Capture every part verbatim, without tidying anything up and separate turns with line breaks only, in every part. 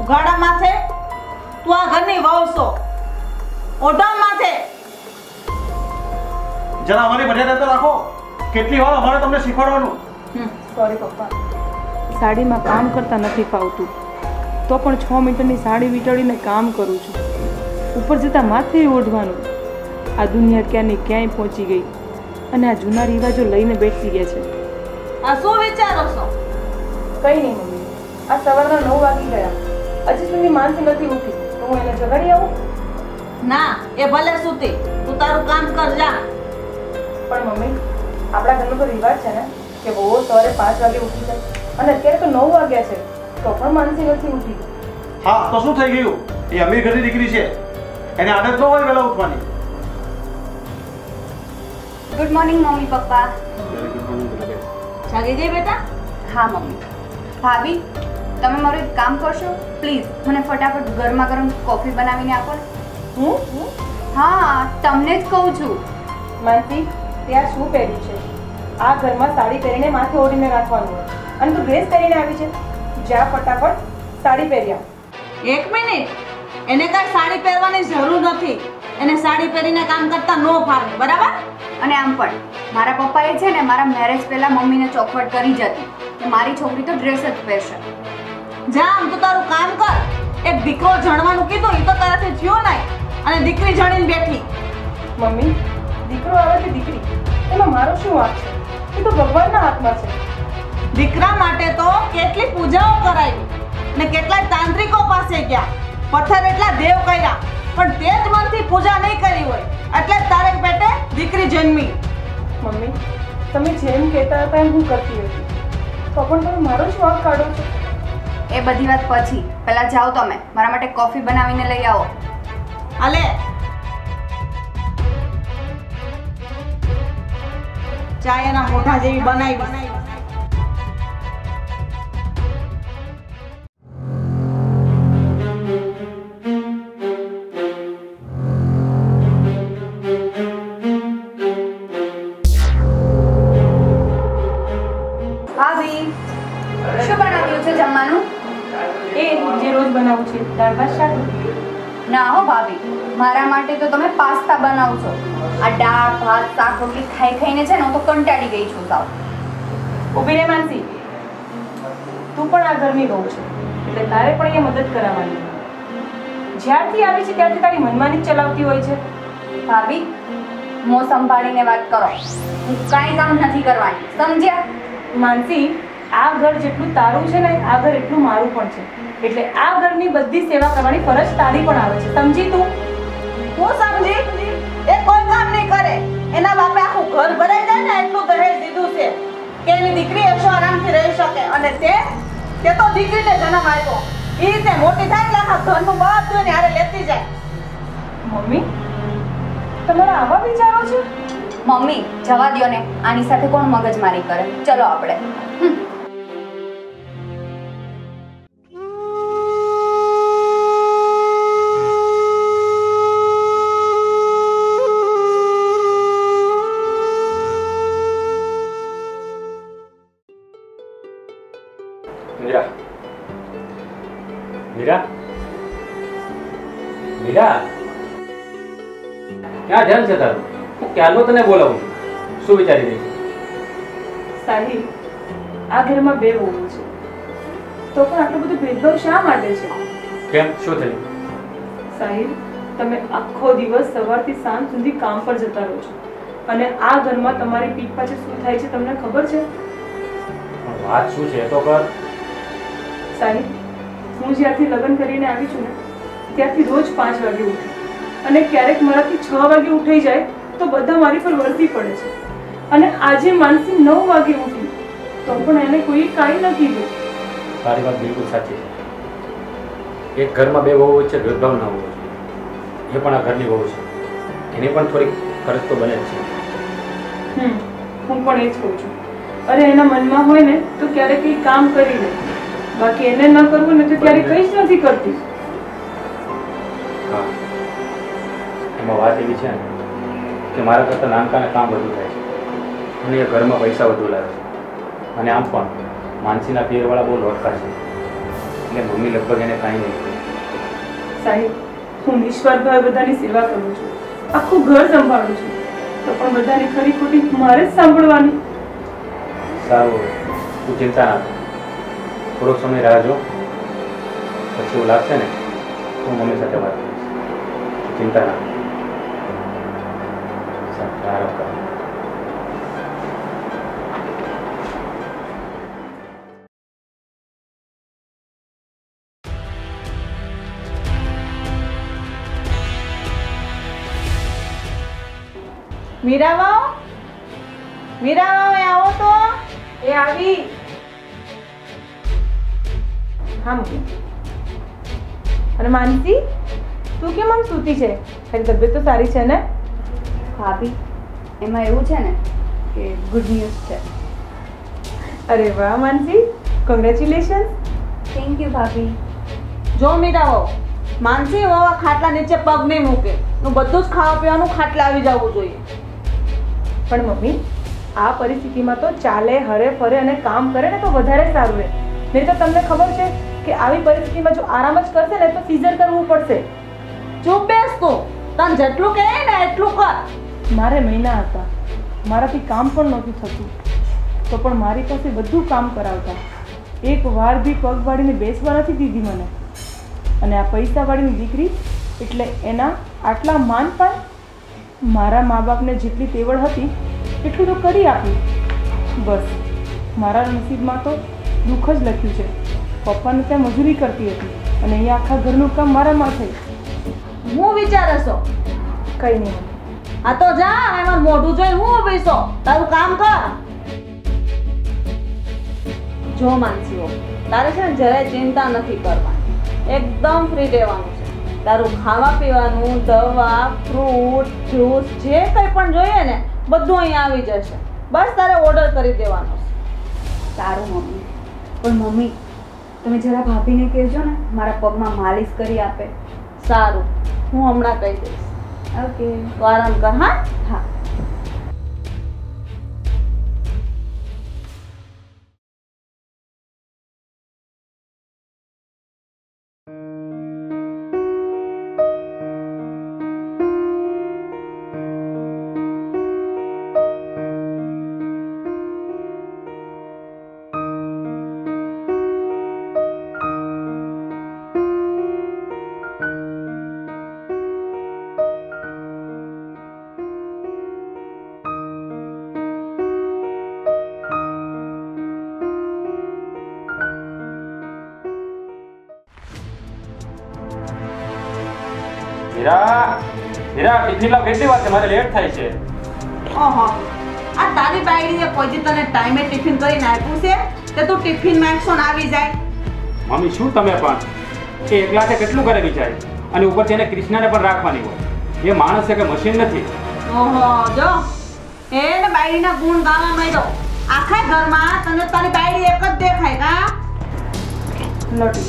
ઉઘાડા માથે તું આ ઘરની વહુ છો, ઓઢા માથે
જરા અમારી મર્યાદા તો રાખો. કેટલી વાર અમારે તમને શીખવાડવાનું?
સોરી પપ્પા, સાડીમાં કામ કરતા નથી ફાવતું, તો પણ છ મીટરની સાડી વીંટળીને કામ કરું છું. ઉપર જતાં માથે ઓઢવાનું. આ દુનિયા ક્યાંની ક્યાંય પહોંચી ગઈ અને આ જૂના રિવાજો લઈને બેસી ગયા છે.
આ શું વિચારો છો?
કંઈ નહીં મમ્મી, આ સવારના નવ વાગી ગયા, હજી સુધી માનસી નથી ઉઠી, તો હું એને જગાડી આવું?
ના, એ ભલે સૂતી, તું તારું કામ કર જા.
પણ મમ્મી, આપણા ઘરનો તો રિવાજ છે ને કે બહુ સવારે પાંચ વાગે ઉઠી જાય, અને અત્યારે તો નવ વાગ્યા છે તો પણ માનસી નથી ઉઠી.
હા તો શું થઈ ગયું? એ અમીર ઘરની દીકરી છે, એને આદત ન હોય વહેલા ઉઠવાની.
Good morning mummy papa.
જાગી ગઈ બેટા?
હા મમ્મી. ભાભી, તમે મારું એક કામ કરશો પ્લીઝ? મને ફટાફટ ગરમા ગરમ કોફી બનાવીને આપો.
હું
હા, તમને જ કહું છું.
માનસી, તે આ શું પહેર્યું છે? આ ઘરમાં સાડી પહેરીને માથે ઓઢીને રાખવાનું હોય, અને તું ડ્રેસ પહેરીને આવી છે. જા ફટાફટ સાડી પહેરી આવ.
એક મિનિટ, એને કાંઈ સાડી પહેરવાની જરૂર નથી. એને સાડી પહેરીને કામ કરતા ન ફાવે, બરાબર?
અને આમ પણ મારા પપ્પાએ છે ને મારા મેરેજ પહેલા મમ્મીને ચોખવટ કરી જ હતી કે મારી છોકરી તો ડ્રેસ જ પહેરશે.
જા, આમ તો તારું કામ કર. એક દીકરો જણવાનું કીધું, એ તો તારાથી થયું નહીં, અને દીકરી જણીને બેઠી.
મમ્મી, દીકરો આવે કે દીકરી, એમાં મારો શું વાંક છે? એ તો ભગવાનના હાથમાં છે.
દીકરા માટે તો કેટલી પૂજાઓ કરાવી ને કેટલાય તાંત્રિકો પાસે ગયા, પથ્થર એટલા દેવ કર્યા, પણ તે જ મનથી પૂજા નહીં કરી હોય એટલે તારે પેટે દીકરી જન્મી.
મમ્મી, તમે જેમ કહેતા હતા એમ હું કરતી હતી, તો પણ તમે મારો જ વાંક કાઢો છો.
એ બધી વાત પછી, પહેલા જાઓ તમે મારા માટે કોફી બનાવીને લઈ આવો.
હાલે, ચા એના મોઢા જેવી બનાવી.
ભાભી, શું બનાવ્યું છે જમવાનું?
એ જે રોજ બનાવું છે, દાળ ભાત શાક.
ના હો ભાભી, મારા માટે તો તમે પાસ્તા બનાવો છો. આ દાળ ભાત શાક રોટલી ખાઈ ખાઈને છે ને હું તો કંટાળી ગઈ છું સાવ.
ઊભી રે માનસી, તું પણ આ ઘરની બહુ છે એટલે તારે પણ અહીંયા મદદ કરાવવાની. જ્યારથી આવી છે ત્યારથી તારી મનમાની જ ચલાવતી હોય છે.
ભાભી, મોં સંભાળીને વાત કરો. હું કાંઈ કામ નથી કરવાની, સમજ્યા?
માનસી, આ ઘર જેટલું તારું છે ને આ ઘર એટલું મારું પણ છે, એટલે આ ઘરની બધી સેવા કરવાની ફરજ તારી પણ આવે છે. સમજી તું?
હું સમજી? એ કોઈ કામ નહીં કરે. એના બાપે આખું ઘર ભરાઈ જાય ને એટલું દહેજ દીધું છે કે એની દીકરી એસો આરામથી રહી શકે, અને તે તે તો દીકરીને જન્મ આપ્યો. એ રીતે મોટી થાય એટલે આખા ઘરનું બધું એને હારે લેતી જાય.
મમ્મી, તમારા આવા વિચારો છે?
મમ્મી જવા દ્યો ને, આની સાથે કોણ મગજમારી કરે? ચલો આપણે.
મીરા, મીરા, મીરા, ક્યાં ધ્યાન છે તારું? હું ક્યારનો તને બોલાવું છું. શું વિચારી રહી છે?
સાહિલ, આ ઘરમાં બે વહુ છે, તો પણ આટલું બધું ભેદભાવ શા માટે છે?
કેમ, શું થયું?
સાહિલ, તમે આખો દિવસ સવારથી સાંજ સુધી કામ પર જતા રહો છો, અને આ ઘરમાં તમારી પીઠ પાછળ શું થાય છે તમને ખબર છે?
પણ વાત શું છે તો કર.
સાહિલ, હું જ્યારથી લગ્ન કરીને આવી છું ને ત્યારથી રોજ પાંચ વાગે ઉઠું, અને ક્યારેક મારાથી છ વાગે ઉઠાઈ જાય તો બધા મારી પર વરસી પડે છે. અને આજે માનસી નવ વાગે ઉઠી તો પણ એને કોઈ કાંઈ ન કીધું.
તારી વાત બિલકુલ સાચી છે. એક ઘરમાં બે વહુ વચ્ચે ભેદભાવ ના હોવો જોઈએ. એ પણ આ ઘરની વહુ છે, એની પણ થોડીક ફરજ તો બને જ છે.
હમ હું પણ એ જ કહું છું. અરે એના મનમાં હોય ને તો ક્યારેક કંઈ કામ કરી લે, બાકી એને ન કરવું ને તો ક્યારેક કંઈ જ નથી કરતી.
હા, એમાં વાત એવી છે ને કે મારા કરતાં નાનકાને કામ વધુ થાય છે, અને એ ઘરમાં પૈસા વધુ લાવે છે. અને આમ પણ માનસીના પિયરવાળા બહુ લોટકા છે, એટલે મમ્મી લગભગ એને કાંઈ નહીં કહે.
સાહેબ, હું નિસ્વાર્થભાવે બધાની સેવા કરું છું, આખું ઘર સંભાળું છું, તો પણ બધાની ખરી ખોટી મારે જ સાંભળવાની.
સારું, તું ચિંતા ના કર. થોડોક સમય રાહ જો, પછી એવું લાગશે ને હું મમ્મી સાથે વાત કરીશ. તું ચિંતા ના કર. સારું, આરામ કર.
મીરાબાઉ, મીરાબાઉ એ આવો તો.
એ આવી. હા મમ્મી. અને માનસી, તું કેમ આમ સૂતી છે? તારી તબિયત તો સારી છે ને?
ભાભી, એમાં એવું છે ને કે ગુડ ન્યૂઝ છે.
અરે વાહ માનસી, કોંગ્રેચ્યુલેશન.
થેન્ક યુ ભાભી.
જો મીરાબાઉ, માનસી વાવા ખાટલા નીચે પગ નહીં મૂકે. નું બધું જ ખાવા પીવાનું ખાટલા આવી જવું જોઈએ.
પણ મમ્મી, આ પરિસ્થિતિમાં તો ચાલે, હરે ફરે અને કામ કરે ને તો વધારે સારું રહે. નહીં તો તમને ખબર છે કે આવી પરિસ્થિતિમાં જો આરામ જ કરશે ને તો સીઝર કરવું પડશે.
ચૂપ બેસ તું. તને જેટલું કહે ને એટલું કર.
મારે મહિના હતા, મારાથી કામ પણ નહોતું થતું, તો પણ મારી પાસે બધું કામ કરાવતા. એક વાર બી પગ વાળીને બેસવા નથી દીધી મને. અને આ પૈસાવાળીની દીકરી એટલે એના આટલા માનપાન. મારા મા બાપને જેટલી તેવડ હતી એટલું તો કરી આપ્યું. બસ મારા નસીબમાં તો દુઃખ જ લખ્યું છે. પપ્પાને ત્યાં મજૂરી કરતી હતી અને અહીંયા આખા ઘરનું કામ મારામાં થઈ.
હું વિચારે છો?
કંઈ નહીં.
આ તો જા, એમાં મોઢું જોઈ હું ઊભી છો. તારું કામ કર. જો માનસીઓ, તારે છે ને જરાય ચિંતા નથી કરવાની. એકદમ ફ્રી રહેવાનું છે. તારું ખાવા પીવાનું, દવા, ફ્રૂટ, જ્યુસ જે કંઈ પણ જોઈએ ને બધું અહીંયા આવી જશે. બસ તારે ઓર્ડર કરી દેવાનો છે.
સારું મમ્મી. પણ મમ્મી, તમે જરા ભાભીને કહેજો ને મારા પગમાં માલિશ કરી આપે.
સારું, હું હમણાં કહી દઈશ.
ઓકે.
તો આરામ કર. હા
હા.
મીરા, મીરા, ટિફિન લાવ. કેટલી વાર છે? મારે લેટ થાય છે.
ઓહો, આ તારી બાયડીએ કોઈ દી તને ટાઈમે ટિફિન કરીને આપ્યું છે કે તું ટિફિનમાં એક્શન આવી જાય?
મમ્મી શું તમે પણ એ એકલા છે કેટલું કરે વિચારે, અને ઉપરથી એને કૃષ્ણાને પણ રાખવાની હોય. એ માણસ છે કે મશીન નથી.
ઓહો, જો એને બાયડીના ગુણ ગાવા માંડ્યો. આખા ઘરમાં તને તારી બાયડી એક જ દેખાય કા?
લોટી.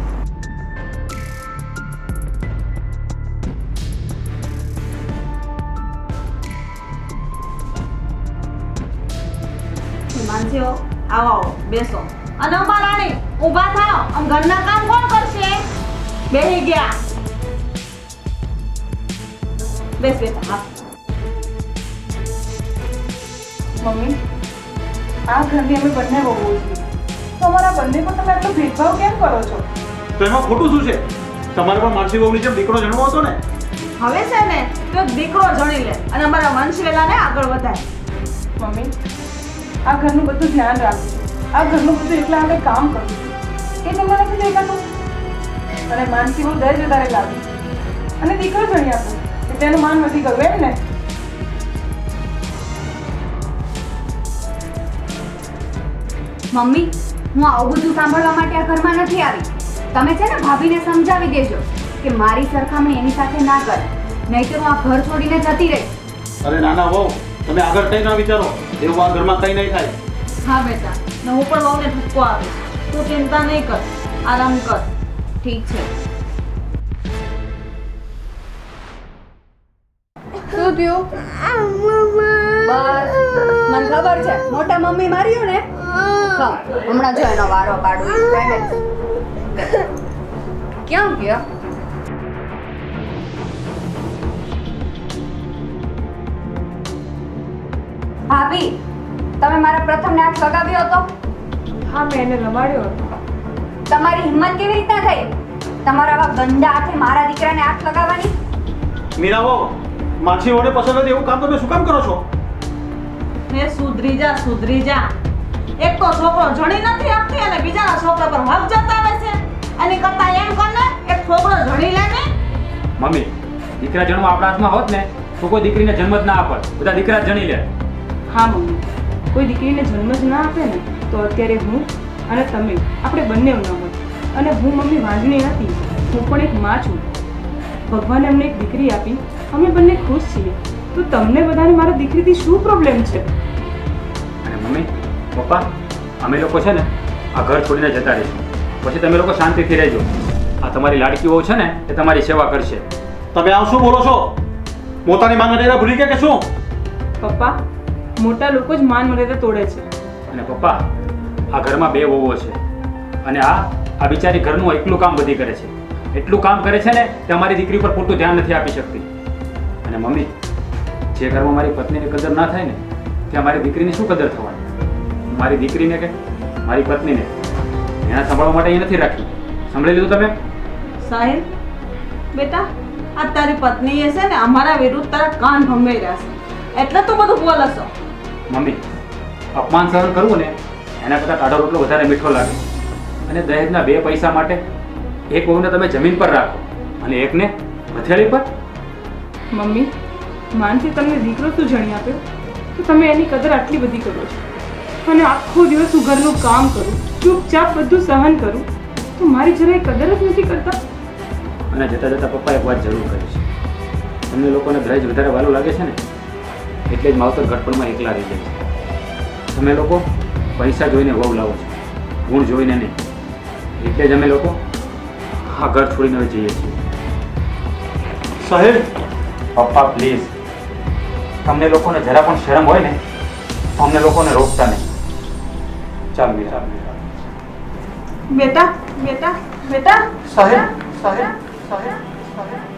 માનસીઓ, આવો આવો, બેસો. અને અમારાણી ઊભા થાઓ. આમ ઘરના કામ કોણ કરશે? બેહી ગયા. બેસ બેટા. હા
મમ્મી, આ ઘરની અમે બંને બહુ છીએ, તો અમારા બંને પર તમે આટલો ભેદભાવ કેમ કરો છો?
તો એમાં ખોટું શું છે? તમારે પણ માનસી બહુની જેમ દીકરો જન્મવો હતો ને.
હવે છે ને તો દીકરો જણી લે અને અમારા વંશવેલાને આગળ વધાય.
મમ્મી, આ ઘરનું બધું ધ્યાન રાખજો. આ ઘરનું બધું એકલા અમે કામ કરું છું એ તમને નથી દેખાતું? અને માનસી બહુ દહેજ વધારે લાગે અને દીકરો જણી આપો એટલે એનું માન વધી ગયું એમ ને?
મમ્મી, હું આવું બધું સાંભળવા માટે આ ઘરમાં નથી આવી. તમે છે ને ભાભીને સમજાવી દેજો કે મારી સરખામણી એની સાથે ના કરે, નહીંતર હું આ ઘર છોડીને જતી રહીશ.
અરે નાના વહુ, તમે આગળ કંઈ ના વિચારો. એવું આ ઘરમાં કંઈ નહીં થાય.
હા બેટા, ને હું પણ વહુને ઠપકો આપીશ. તું ચિંતા નહીં કર, આરામ કર.
ઠીક છે. શું થયું? બસ મને ખબર છે મોટા મમ્મી માર્યું ને. હા, હમણાં જો એનો વારો પાડું. કરે. ક્યાં ગયા? ભાભી, તમે મારા પ્રથમને હાથ લગાવ્યો હતો?
હા, મેં એને રમાડ્યો હતો.
તમારી હિંમત કેવી રીતના થઈ તમારા આવા ગંદા હાથે મારા દીકરાને હાથ લગાવવાની?
મીરાબો, માછી ઓને પસંદ નથી એવું કામ તમે શું કામ કરો છો?
હે સુધરી જા સુધરી જા. એક તો છોકરો જણી નથી આપતી અને બીજાના છોકરા પર હક જતાવે છે. એની કરતા એમ કર ને એક છોકરો જણી લે ને.
મમ્મી, દીકરા જન્મ આપણા હાથમાં હોત ને તો કોઈ દીકરીને જન્મ જ ના આપત. બધા દીકરા જ જણી લે.
હા મમ્મી, કોઈ દીકરીને જન્મ જ ના આપે ને તો અત્યારે હું અને તમે આપણે બંને ન હોત. અને હું મમ્મી વાંધણી નથી, હું પણ એક માં છું. ભગવાને અમને એક દીકરી આપી, અમે બંને ખુશ છીએ. તો તમને બધાને મારા દીકરીથી શું પ્રોબ્લેમ છે?
અને મમ્મી, પપ્પા, અમે લોકો છે ને આ ઘર છોડીને જતા રહીશું. પછી તમે લોકો શાંતિથી રહેજો. આ તમારી લાડકી વહુ છે ને એ તમારી સેવા કરશે.
તમે આવ શું બોલો છો? પોતાની માન મર્યાદા ભૂલી ગયા કે શું?
પપ્પા, મોટા લોકો જ માન મર્યાદા તોડે છે.
અને પપ્પા, આ ઘરમાં બે વહુઓ છે અને આ આ બિચારી ઘરનું એકલું કામ બધી કરે છે. એટલું કામ કરે છે ને કે અમારી દીકરી પર પૂરતું ધ્યાન નથી આપી શકતી. અને મમ્મી, જે ઘરમાં મારી પત્નીની કદર ના થાય ને ત્યાં મારી દીકરીની શું કદર થવાની? મારી દીકરીને કે મારી પત્નીને એના સંભાળવા માટે એ નથી રાખી. સાંભળી લીધું તમે?
સાહેબ, બેટા આ તારી પત્નીએ છે ને અમારા વિરુદ્ધ તારા કાન ભંગાઈ રહ્યા છે એટલે તું બધું બોલે છો.
મમ્મી, અપમાન સહન કરવું ને એના કરતાં ટાઢો રોટલો વધારે મીઠો લાગે. અને દહેજના બે પૈસા માટે એક વહુને તમે જમીન પર રાખો અને એકને હથેળી પર.
મમ્મી, માનથી તમને દીકરો શું જણી આપ્યો તો તમે એની કદર આટલી બધી કરો છો. અને આખો દિવસ હું ઘરનું કામ કરું, ચૂપચાપ બધું સહન કરું, તો મારી જરાય કદર જ નથી કરતા.
અને જતાં જતાં પપ્પા એક વાત જરૂર કરીશ. તમને લોકોને દહેજ વધારે વાલું લાગે છે ને એટલે જ માવતર ઘટપણમાં એકલા રહી જાય છે. તમે લોકો પૈસા જોઈને વહુ લાવો છો, ગુણ જોઈને નહીં. એટલે જ અમે લોકો આ ઘર છોડીને હવે જઈએ છીએ.
સાહેબ,
પપ્પા પ્લીઝ, તમને લોકોને જરા પણ શરમ હોય ને તો અમને લોકોને રોકતા નહીં. ચાલ મીરા.
બેટા બેટા બેટા
સાહેબ, સાહેબ, સાહેબ, સાહેબ.